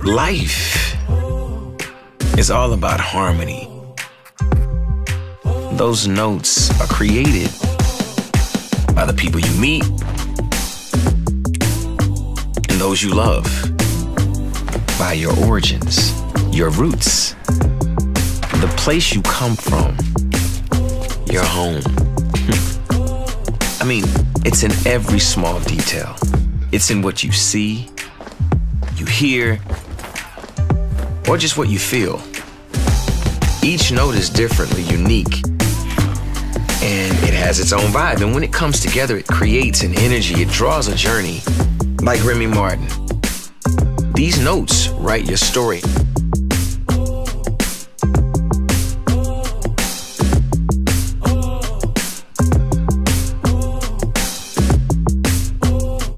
Life is all about harmony. Those notes are created by the people you meet and those you love, by your origins, your roots, the place you come from, your home. I mean, it's in every small detail. It's in what you see, you hear, or just what you feel. Each note is differently unique, and it has its own vibe. And when it comes together, it creates an energy, it draws a journey. Like Rémy Martin. These notes write your story.